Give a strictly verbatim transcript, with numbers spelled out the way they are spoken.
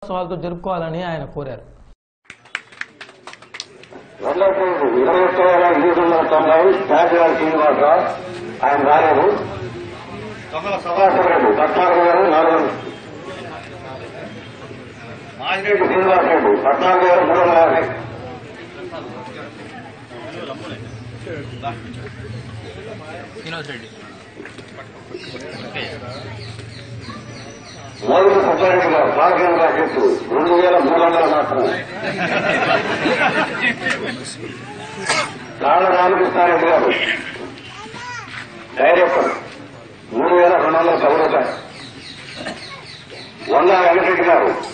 ఉత్సవాలతో జరుపుకోవాలని ఆయన కోరారు. ఇరవై ఒక్క వేల ఎనిమిది వందల తొంభై రాజరాజు శ్రీనివాసరావు ఆయన రాలేదు. సభాసభ్యుడు పద్నాలుగు వేల నాలుగు వందలు మాజిరెడ్డి శ్రీనివాసరెడ్డి పద్నాలుగు వేల మూడు వందల యాభై మోదీ సుబ్బారెడ్డి గారు పాలకేంద్ర అధ్యక్షుడు రెండు వేల మూడు వందల మాత్రమే. కాళ్ళ రామకృష్ణారెడ్డి గారు డైరెక్టర్ మూడు వేల రెండు వందల పది రూపాయలు. వంద వెంకటరెడ్డి గారు